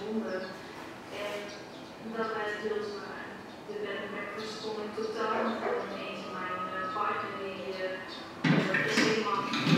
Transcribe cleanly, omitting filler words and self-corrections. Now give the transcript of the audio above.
bijzonder. En dat wij het deels waren. De bed and breakfast kon ik totaal niet eens. Mijn partner die is helemaal